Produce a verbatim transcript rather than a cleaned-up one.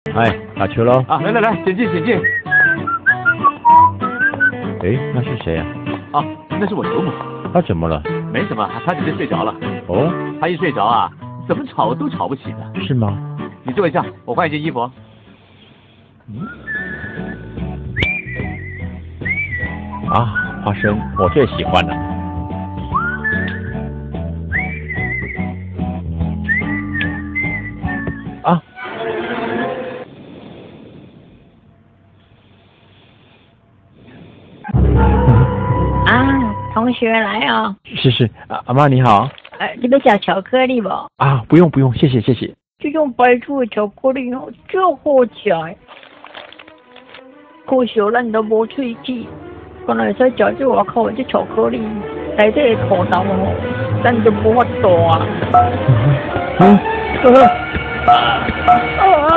哎，打球喽！ 啊，来来来，请进，请进。 哎，那是谁呀、 啊？啊，那是我祖母。 他怎么了？ 没什么，他只是睡着了。 哦， 他一睡着啊，怎么吵都吵不起的。 是吗？ 你坐一下，我换一件衣服。 嗯。啊，花生，我最喜欢了。啊。 啊，同学来哦。 是是，啊，阿妈你好。 呃，你们要巧克力不？ 啊，不用不用，谢谢谢谢。 这种白醋的巧克力哦，真好吃的。可惜咱都无喙齿，刚才在食这外口的这巧克力，内底的土豆哦，咱都无法度啊。 嗯。 啊啊